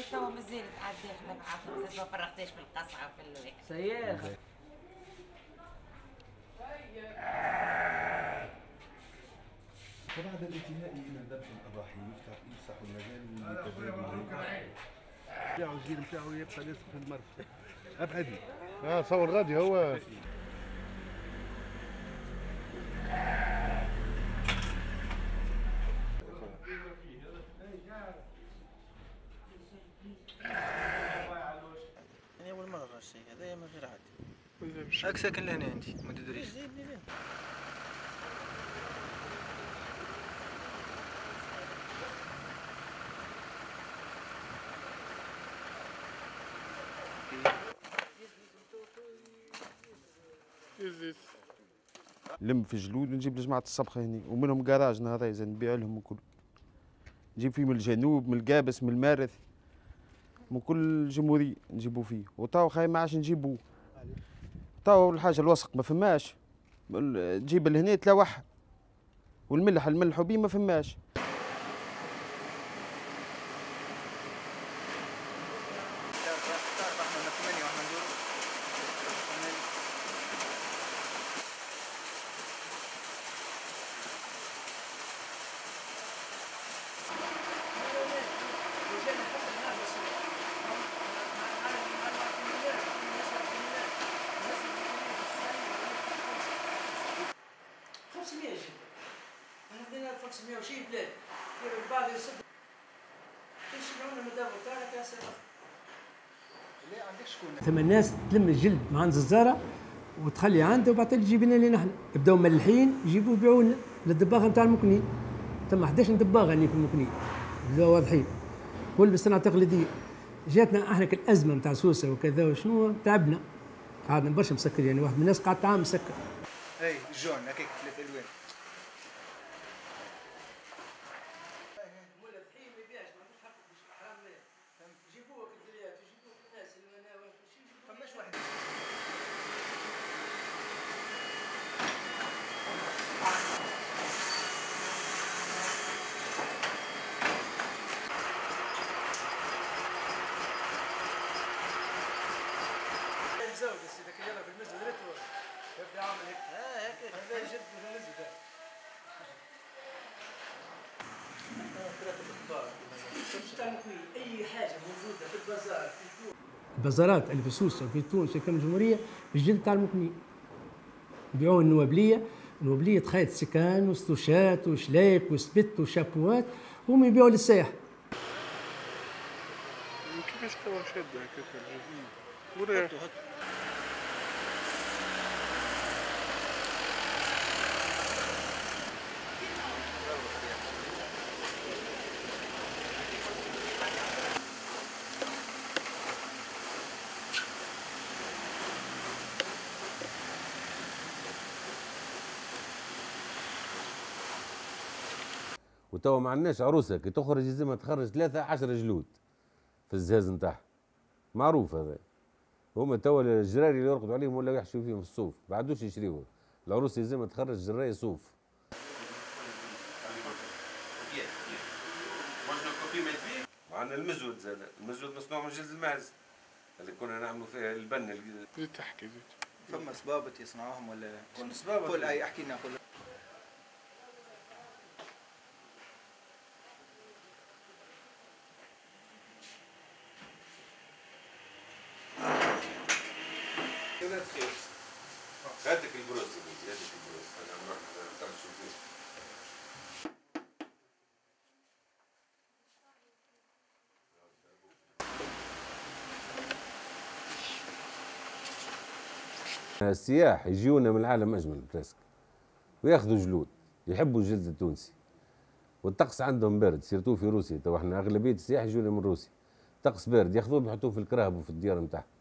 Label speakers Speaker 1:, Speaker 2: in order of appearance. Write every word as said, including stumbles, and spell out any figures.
Speaker 1: توا مازال قاعد داخله معاكم ما فرغتيش في القصعه وفي الواحد.
Speaker 2: سياخ.
Speaker 3: وبعد الانتهاء من ذبح الاضاحي يفتح يفسح المجال لتبادل
Speaker 4: نتاعو الجيل نتاعو يبقى لازم في المرفأ ابعدي.
Speaker 5: اه صور غادي هو
Speaker 6: انا اول مره الشيء هذا ما غير عادي. هاك ساكن لهنا انت ما تدريش.
Speaker 7: لم في جلود ونجيب لجماعة الصبخة هني ومنهم كراجنا هذا إذا نبيع لهم وكل. نجيب فيه من الجنوب من القابس من المارث من كل جمهورية نجيبو فيه وتاو خاي ما عادش نجيبوه. تاو الحاجة الوسق ما فماش تجيب لهنا تلوح والملح الملح بيه ما فماش.
Speaker 2: خمسمية جيب. احنا بدينا خمسمية وشي بلاد. كيف البعض يصب. يشيلونا من الدابة تاعك يا سلام. لا عندك شكون؟ ثم الناس تلم الجلد مع الززارة وتخلي عنده وبعد تجيب لنا اللي نحن. يبداو ملحين يجيبوا يبيعوا لنا للدباغة نتاع المكنين. ثم إحداش دباغة اللي في المكنين. بداو واضحين. كل بالصناعة التقليدية. جاتنا احنا كالأزمة نتاع سوسة وكذا وشنو تعبنا. قعدنا برشا مسكر يعني واحد من الناس قعد عام مسكر.
Speaker 6: اي الجون هكاك ثلاث الوان. زوج السيدة كي يلا في المسجد ريتو يبدا عامل هيك. اه هيك هذا جد في المسجد. اي حاجه موجوده في البازار في تونس. البازارات اللي في سوسه وفي تونس وفي كم جمهوريه بالجلد تاع المكنين. يبيعوا النوابليه، النوابليه تخيط سكان وستوشات وشلايك وسبت وشابوات وهم يبيعوا للسياح.
Speaker 5: كيفاش توا شاده هكاك وراح
Speaker 8: وتوا ما عندناش عروسه كي تخرج لازمها تخرج ثلاثة عشر جلود في الزهاز نتاعها معروف هذا. هما توا الجراري اللي يرقدوا عليهم ولا يحشوا فيهم في الصوف ما عادوش يشريوهم. العروس لازمها تخرج جرايه صوف. وعندنا المزود زاد المزود مصنوع من جلد الماعز اللي كنا نعملوا فيها البن.
Speaker 5: زيد تحكي زيد.
Speaker 6: فما صبابط يصنعوهم ولا
Speaker 8: كل صبابط.
Speaker 6: قول اي احكي لنا قول.
Speaker 8: هاتك البروس يا بنتي هاتك البروس انا نروح نشوف فيه. السياح يجيونا من العالم اجمل بريسك وياخذوا جلود يحبوا الجلد التونسي والطقس عندهم بارد سيرتو في روسيا تو احنا اغلبيه السياح يجونا من روسيا طقس بارد ياخذوه بيحطوه في الكراهب وفي الديار نتاعهم.